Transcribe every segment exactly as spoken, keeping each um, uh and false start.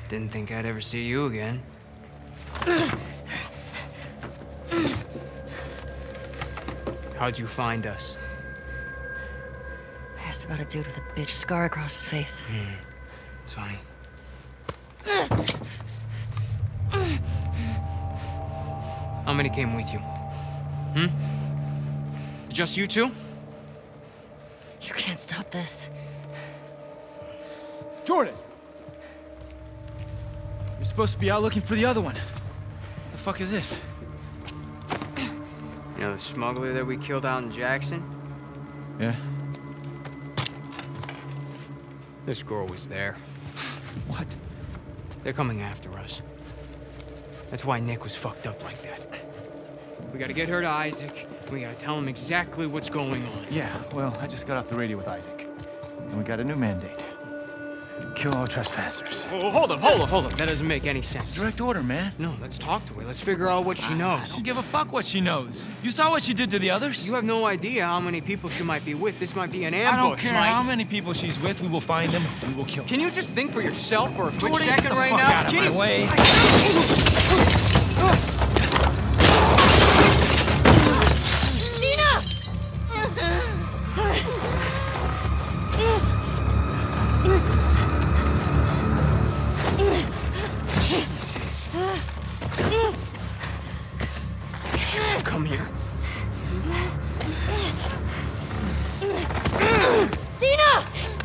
Didn't think I'd ever see you again. How'd you find us? I asked about a dude with a bitch scar across his face. Hmm. It's funny. How many came with you? Hmm? Just you two? You can't stop this. Jordan! You're supposed to be out looking for the other one. What the fuck is this? You know the smuggler that we killed out in Jackson? Yeah? This girl was there. What? They're coming after us. That's why Nick was fucked up like that. We gotta get her to Isaac. We gotta tell him exactly what's going on. Yeah, well, I just got off the radio with Isaac. And we got a new mandate. Kill all trespassers. Oh, hold up, hold up, hold up. That doesn't make any sense. Direct order, man. No, let's talk to her. Let's figure out what she knows. I don't give a fuck what she knows. You saw what she did to the others? You have no idea how many people she might be with. This might be an ambush, I don't care Mike. how many people she's with. We will find them. We will kill them. Can you just think for yourself for a quick Jordan, second get the right fuck now? out of Can my you... way. Jesus. Come here. Dina!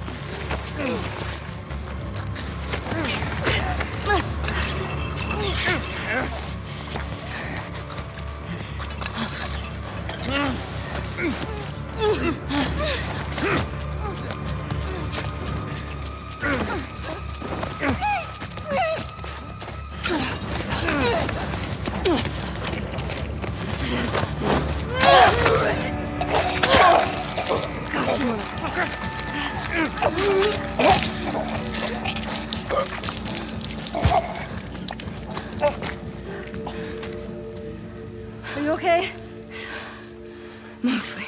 Are you okay? Mostly.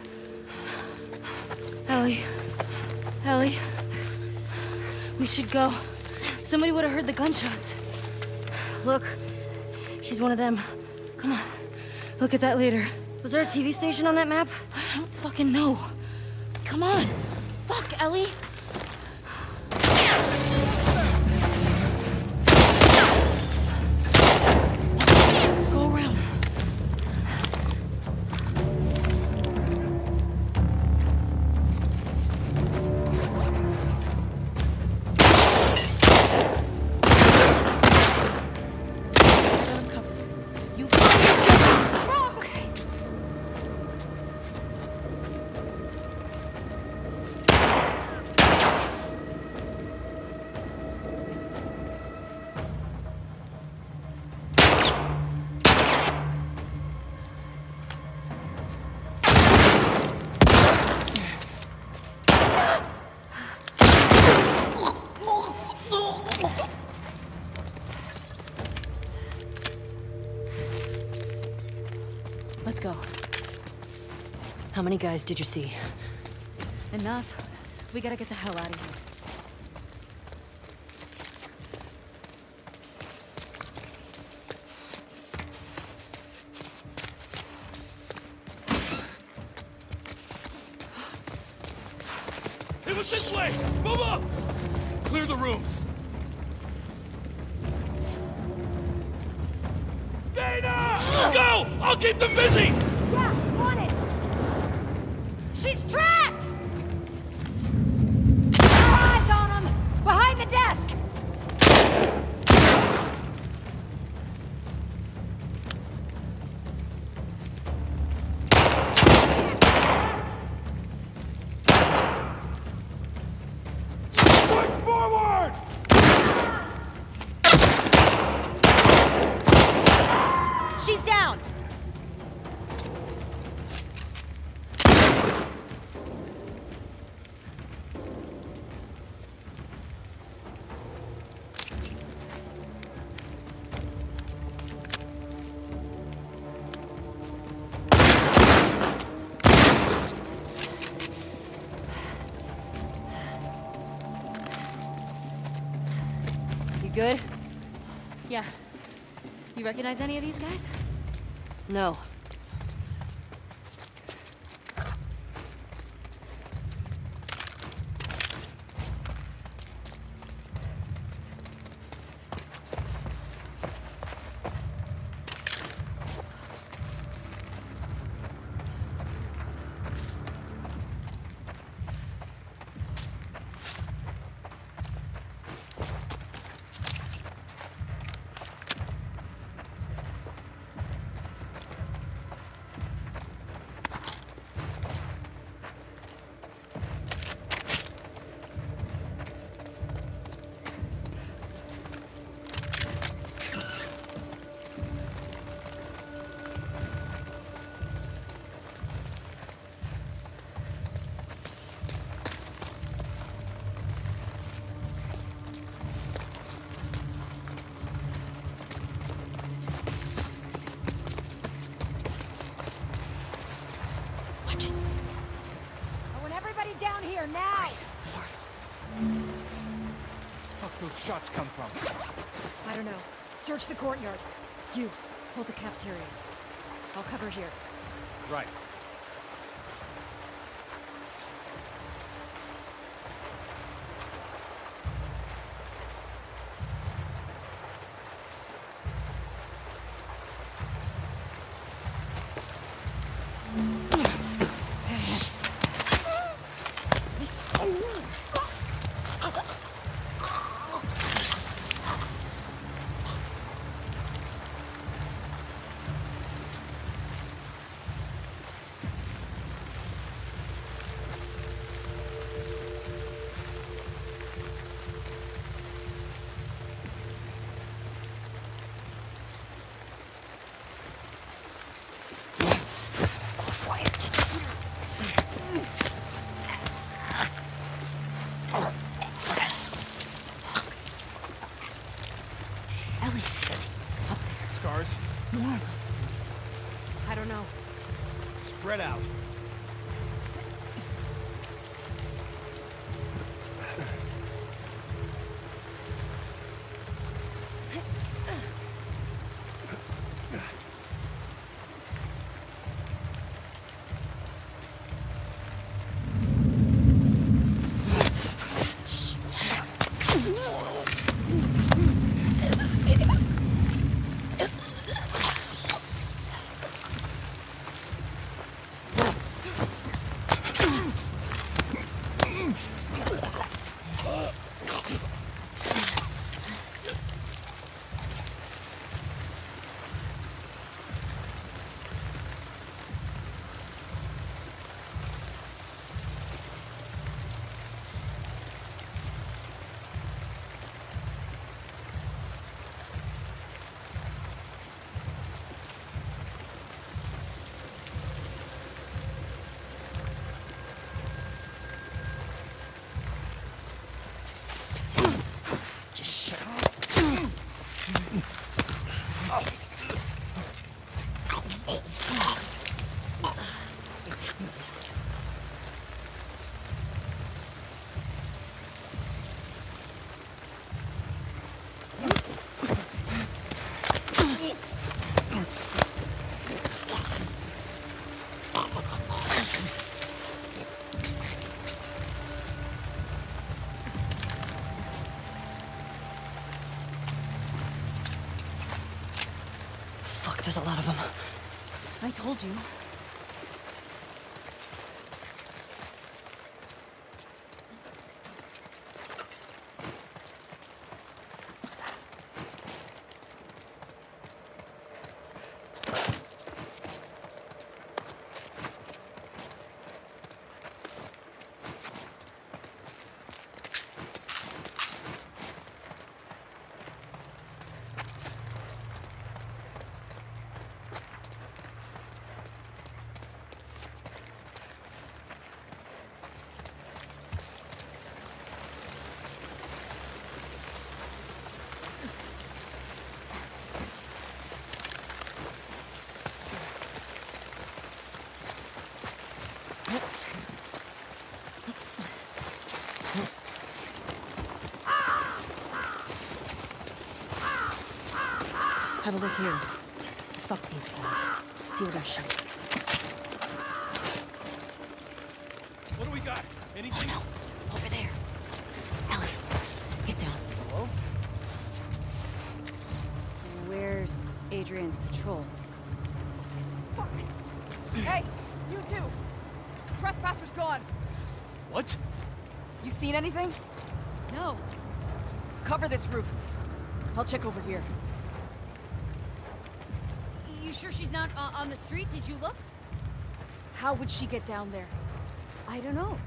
Ellie. Ellie. We should go. Somebody would have heard the gunshots. Look. She's one of them. Come on. Look at that later. Was there a T V station on that map? I don't fucking know. Come on. Fuck, Ellie. Go around. You okay. Let's go. How many guys did you see? Enough. We gotta get the hell out of here. It was this way! Move up! Clear the rooms. Dana! Go! I'll keep them busy! Yeah, on it! She's trapped! Eyes on them! Behind the desk! Push forward! She's down! Good? Yeah. You recognize any of these guys? No. Down here now! Fuck those shots come from? I don't know. Search the courtyard. You, hold the cafeteria. I'll cover here. Right. I don't know. Spread out. There's a lot of them. I told you. Have a look here. Fuck these guys. Steal their shit. What do we got? Anything? Oh no! Over there. Ellie, get down. Hello? Where's Adrian's patrol? Hey, you two! Trespasser's gone. What? You seen anything? No. Cover this roof. I'll check over here. You sure she's not uh, on the street? Did you look? How would she get down there? I don't know.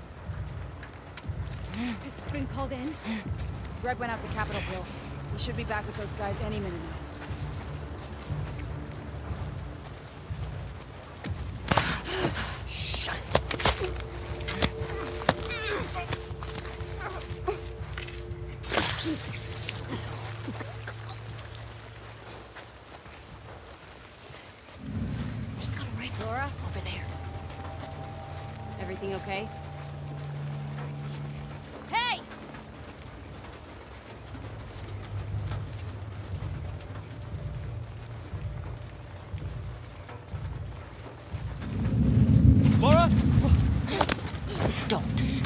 This has been called in. Greg went out to Capitol Hill. He should be back with those guys any minute now. Shut it. He's got a rifle. Laura? Over there. Everything okay? Hey! Laura? Don't.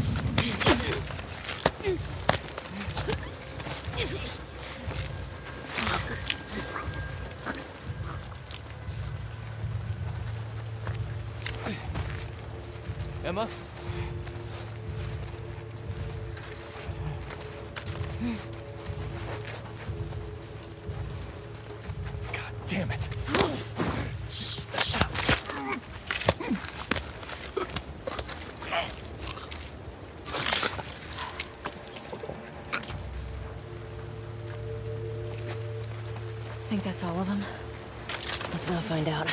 Emma? God damn it. Shut up. Think that's all of them? Let's not find out.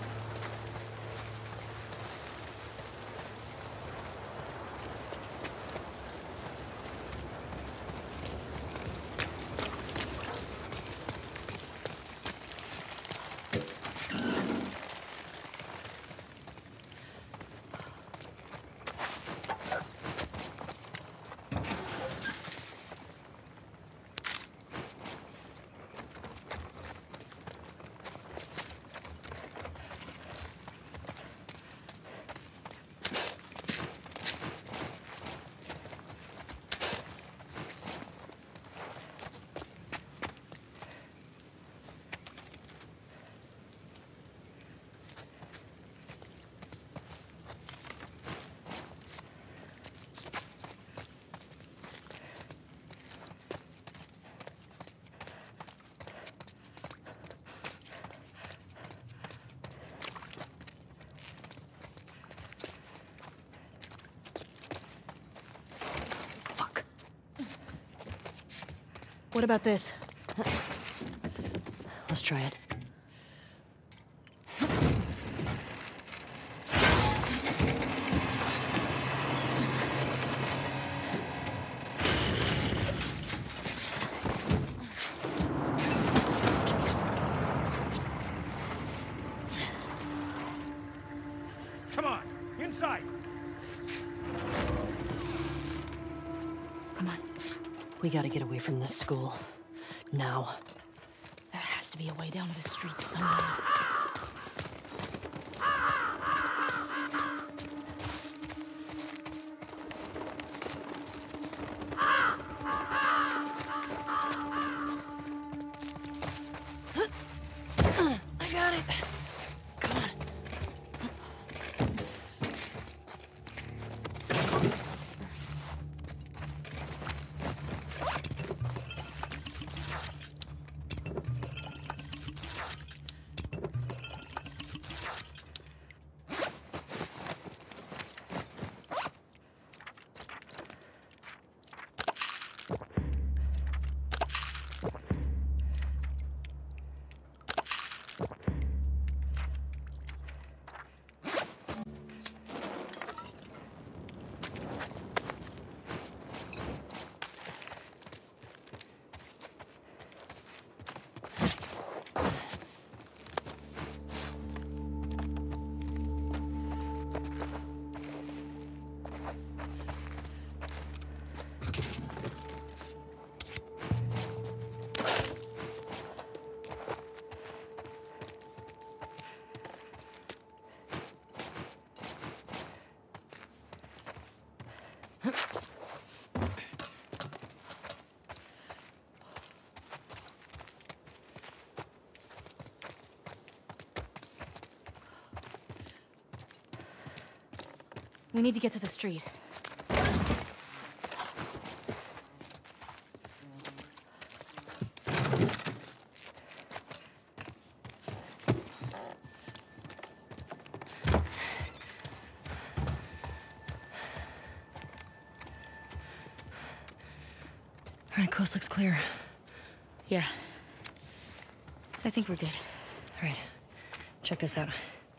What about this? Let's try it. Come on, inside. Come on. We gotta get away from this school. Now. There has to be a way down to the streets somewhere. I got it. Come on. We need to get to the street. All right, coast looks clear. Yeah. I think we're good. All right, check this out.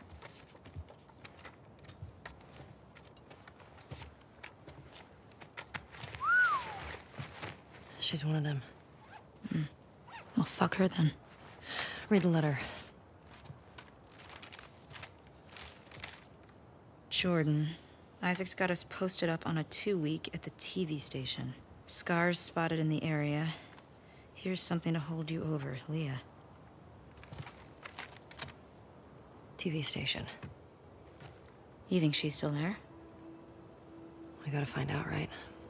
She's one of them. Mm. Well, fuck her then. Read the letter. Jordan. Isaac's got us posted up on a two-week at the T V station. Scars spotted in the area. Here's something to hold you over, Leah. T V station. You think she's still there? We gotta find out, right?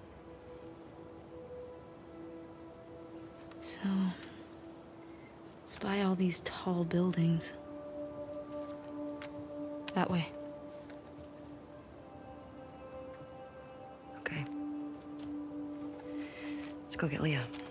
So... spy all these tall buildings. That way. Okay. Let's go get Leah.